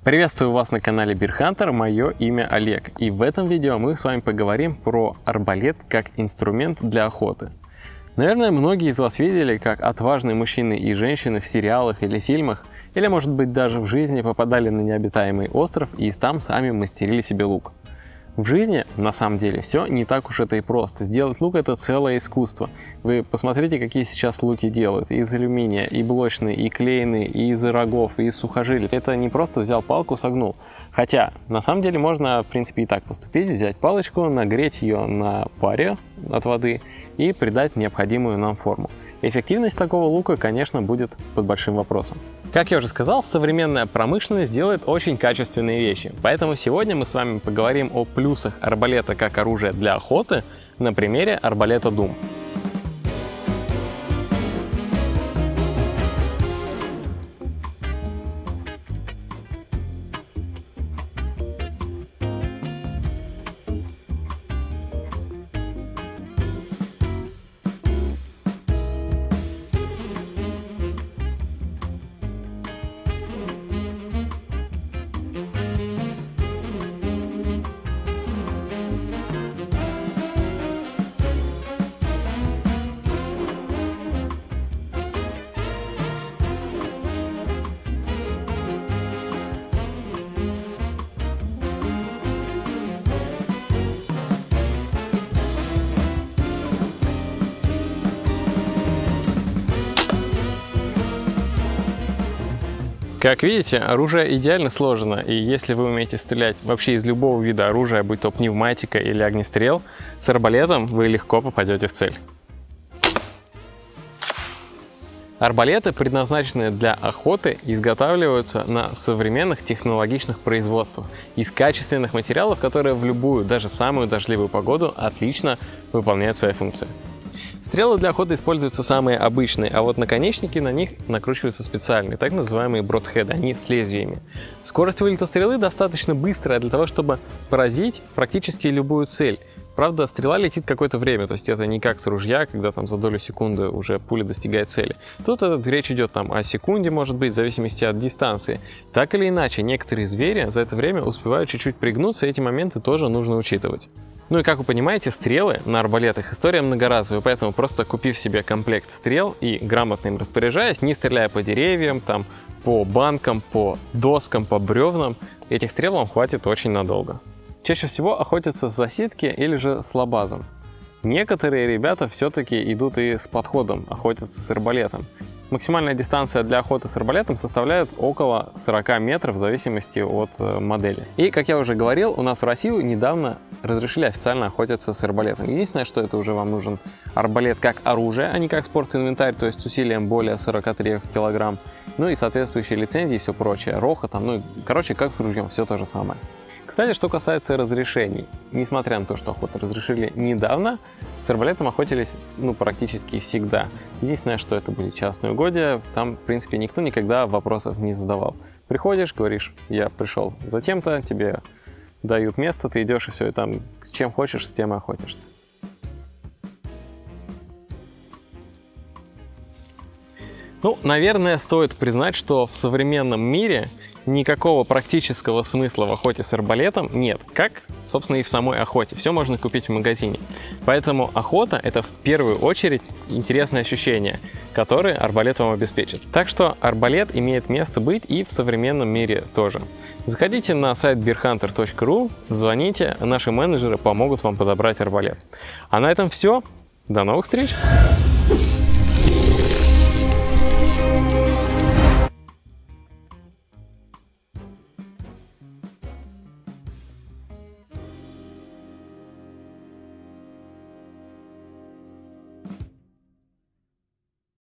Приветствую вас на канале Bear Hunter, мое имя Олег, и в этом видео мы с вами поговорим про арбалет как инструмент для охоты. Наверное, многие из вас видели, как отважные мужчины и женщины в сериалах или фильмах, или может быть даже в жизни попадали на необитаемый остров и там сами мастерили себе лук. В жизни, на самом деле, все не так уж это и просто. Сделать лук — это целое искусство. Вы посмотрите, какие сейчас луки делают. Из алюминия, и блочные, и клееные, и из рогов, и из сухожилий. Это не просто взял палку, согнул. Хотя, на самом деле, можно, в принципе, и так поступить. Взять палочку, нагреть ее на паре от воды и придать необходимую нам форму. Эффективность такого лука, конечно, будет под большим вопросом. Как я уже сказал, современная промышленность делает очень качественные вещи. Поэтому сегодня мы с вами поговорим о плюсах арбалета как оружия для охоты на примере арбалета Doom. Как видите, оружие идеально сложено, и если вы умеете стрелять вообще из любого вида оружия, будь то пневматика или огнестрел, с арбалетом вы легко попадете в цель. Арбалеты, предназначенные для охоты, изготавливаются на современных технологичных производствах из качественных материалов, которые в любую, даже самую дождливую погоду отлично выполняют свои функции. Стрелы для охоты используются самые обычные, а вот наконечники на них накручиваются специальные, так называемые бродхеды, они с лезвиями. Скорость вылета стрелы достаточно быстрая для того, чтобы поразить практически любую цель. Правда, стрела летит какое-то время, то есть это не как с ружья, когда там за долю секунды уже пуля достигает цели. Тут речь идет там о секунде, может быть, в зависимости от дистанции. Так или иначе, некоторые звери за это время успевают чуть-чуть пригнуться, и эти моменты тоже нужно учитывать. Ну и как вы понимаете, стрелы на арбалетах история многоразовая, поэтому просто купив себе комплект стрел и грамотно им распоряжаясь, не стреляя по деревьям, там, по банкам, по доскам, по бревнам, этих стрел вам хватит очень надолго. Чаще всего охотятся с засидки или же с лабазом. Некоторые ребята все-таки идут и с подходом, охотятся с арбалетом. Максимальная дистанция для охоты с арбалетом составляет около 40 метров в зависимости от модели. И, как я уже говорил, у нас в России недавно разрешили официально охотиться с арбалетом. Единственное, что это уже вам нужен арбалет как оружие, а не как спорт-инвентарь, то есть с усилием более 43 килограмм. Ну и соответствующие лицензии и все прочее. Роха там, ну, короче, как с ружьем, все то же самое. Кстати, что касается разрешений. Несмотря на то, что охоту разрешили недавно, с арбалетом охотились, практически всегда. Единственное, что это были частные угодья, там, в принципе, никто никогда вопросов не задавал. Приходишь, говоришь, я пришел за тем-то, тебе дают место, ты идешь и все, и там с чем хочешь, с тем и охотишься. Ну, наверное, стоит признать, что в современном мире никакого практического смысла в охоте с арбалетом нет, как, собственно, и в самой охоте. Все можно купить в магазине. Поэтому охота — это в первую очередь интересное ощущение, которое арбалет вам обеспечит. Так что арбалет имеет место быть и в современном мире тоже. Заходите на сайт bearhunter.ru, звоните, наши менеджеры помогут вам подобрать арбалет. А на этом все. До новых встреч!